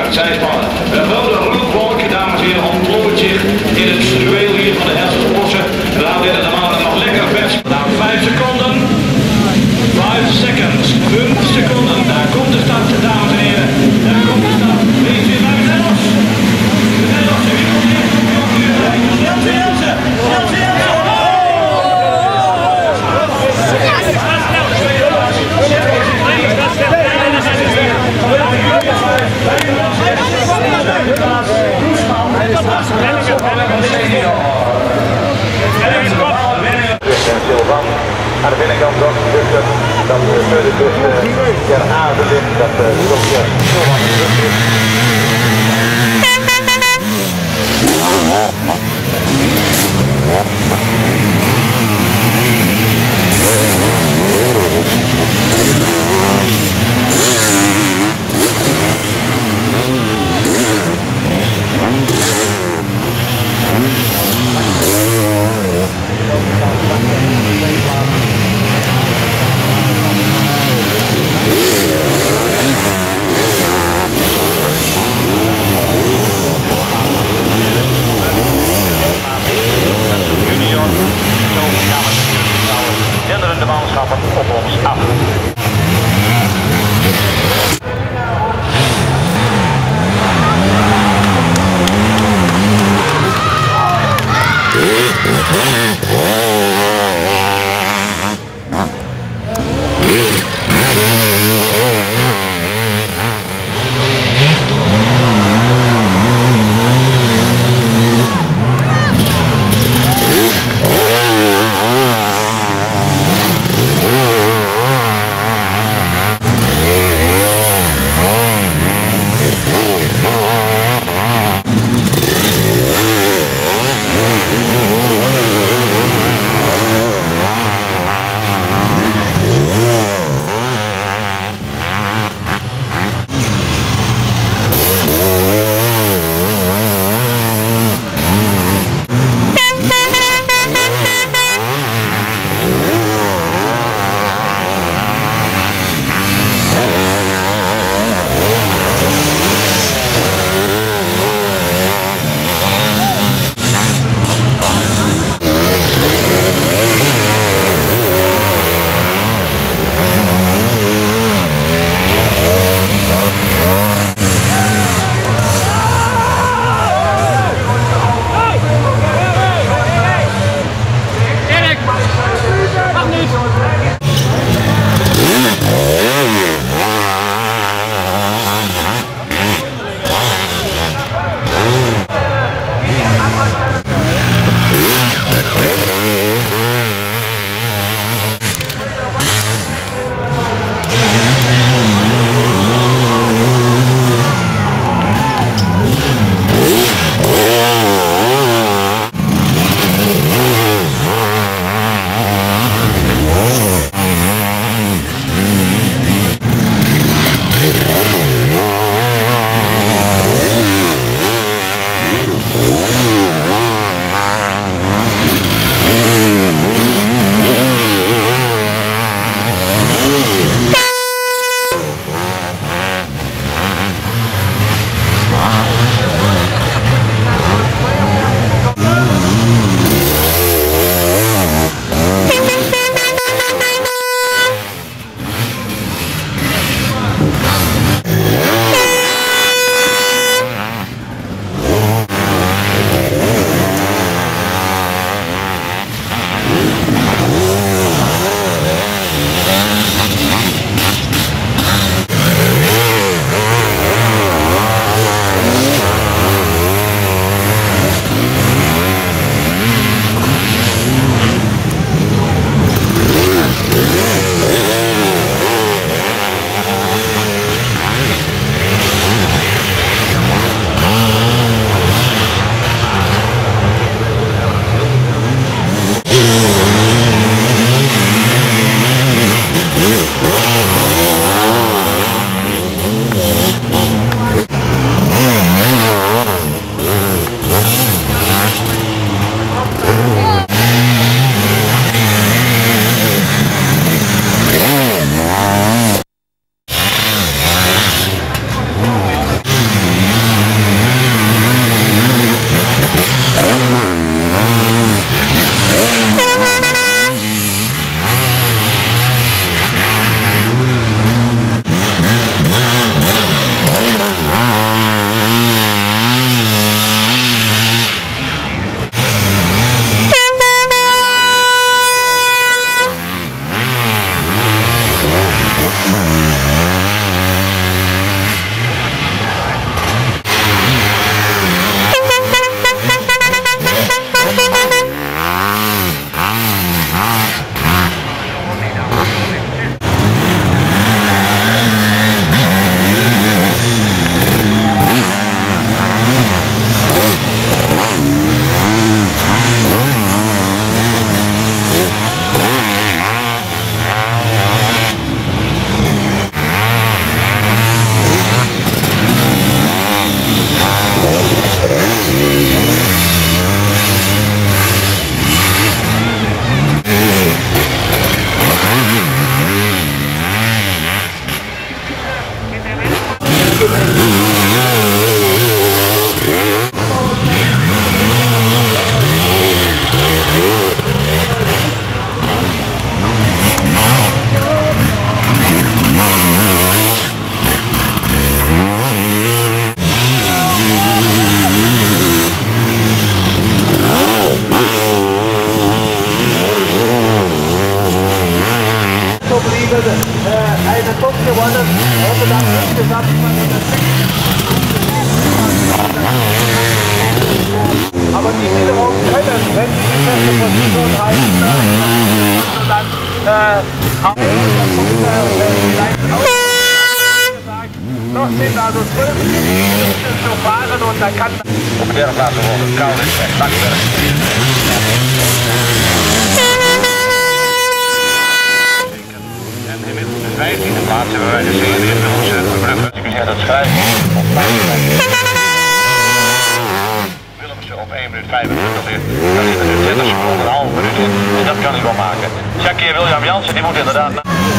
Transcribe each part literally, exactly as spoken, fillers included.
start. Zijspannen. De rode rookwolk, dames en heren, ontplooit zich in het struweel hier van de Helsersbossen. En dan willen de mannen nog lekker vers. Na vijf seconden. vijf seconds. vijf seconden. Daar komt de start, dames en heren. Daar komt de start. Wees weer bij de los. We zijn los. Jeltje, Jeltje. Jeltje, Jeltje. Aan de binnenkant dan tussen dat de tweede tussen Ger Aarden ligt, dat de dokter Silvan terug is. Denderende manschappen op ons af. äh, eine Punkt gewonnen, hätte dann insgesamt aber die wiederum können, wenn sie die feste Position halten, dann äh, auch vielleicht auch noch sind also zwölf Minuten zu fahren und da kann op de derde plaats volgen Kaulis en Bakberg. En inmiddels de vijftiende plaats hebben wij de serie Willemse Brugge. Ik zeg dat schrijven op Willemse op één minuut vijfentwintig weer. Dan zit er nu twintig seconden, een half minuut in. En dat kan hij wel maken. Jackie William Jansen, die moet inderdaad...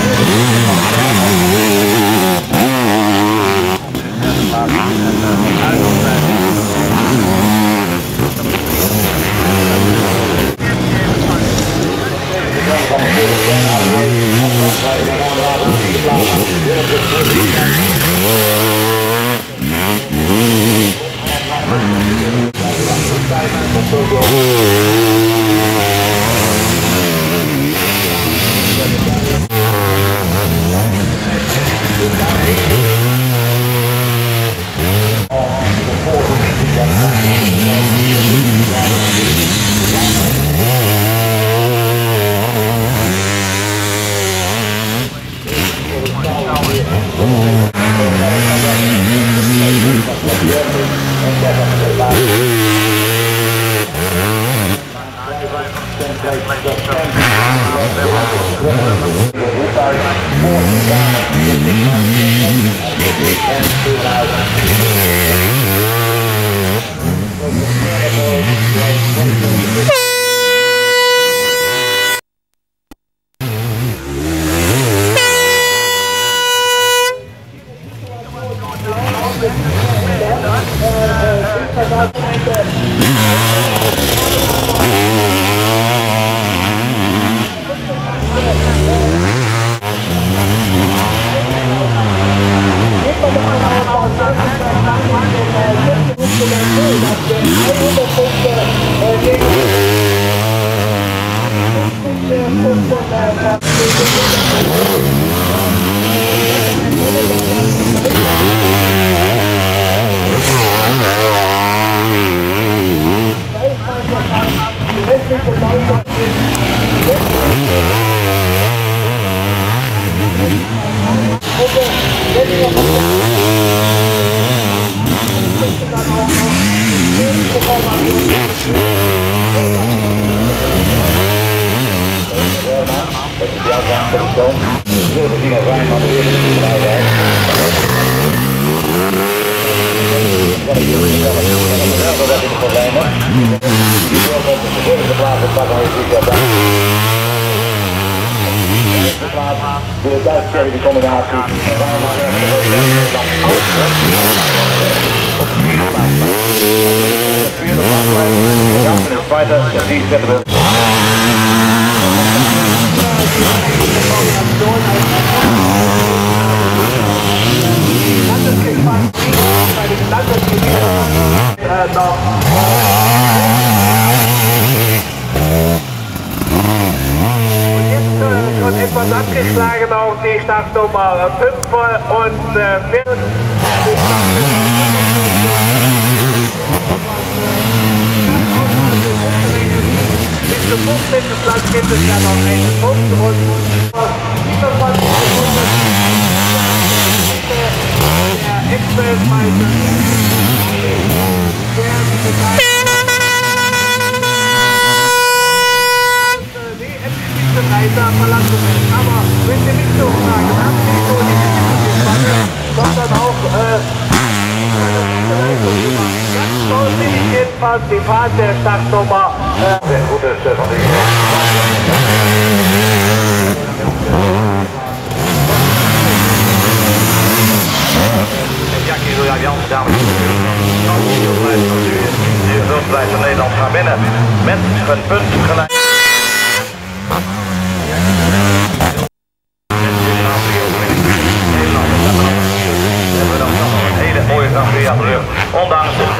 De Duitse combinatie. Weiter, die zetten we. Schon etwas abgeschlagen auf die Startnummer fünf und äh, wird bis zum fünfzehnten Platz gibt es ja noch einen Punkt und siebenundzwanzig Sekunden der Ex-Weltmeister Reiter verlassen werden. Aber wenn Sie nicht so fragen, haben Sie so die sondern auch äh, ganz toll finde ich jedenfalls die Fahrt der Startnummer. Äh, Sehr gute Stefan. Jackie William Jansen, dames en heren. De hulplijst van Nederland gaat binnen met een punt gelijk. Ondanks het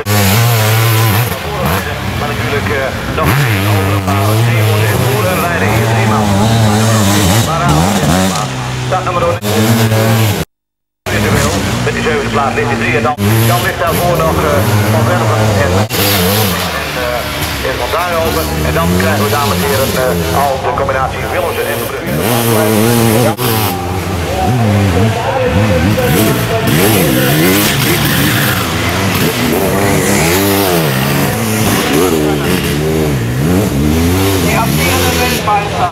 maar natuurlijk uh, nog geen overbouw. Twee worden in voer en leiding hier driemaal. Maar aan de plaats. dames en heren, uh, al de combinatie Willemsen en Verbrugge. Die amtierende Weltmeister.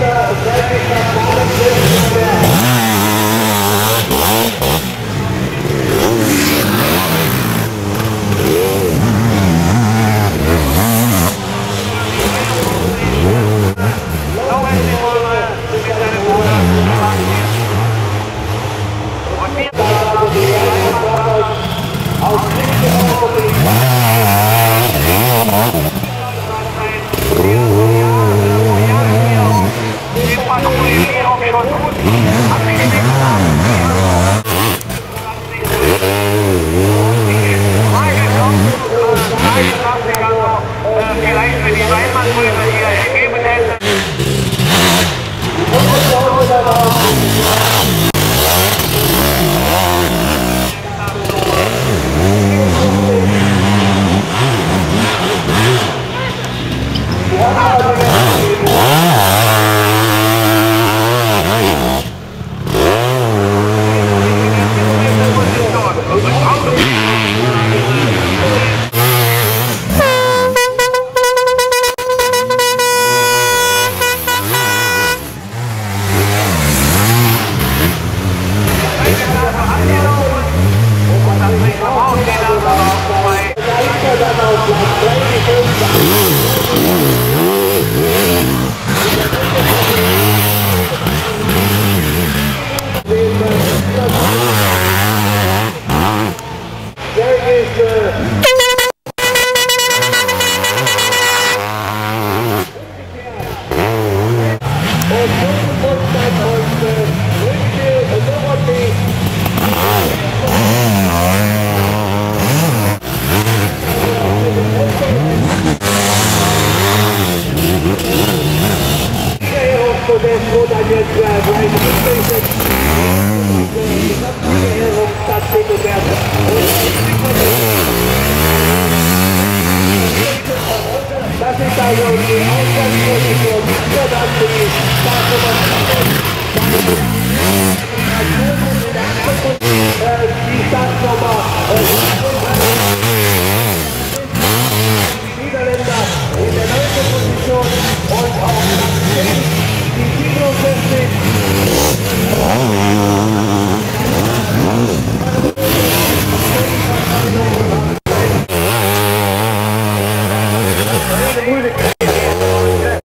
Vielleicht, wenn die Weinmann-Brüder hier ergeben hätten. Das ist also die Ausgangsposition für das Spiel.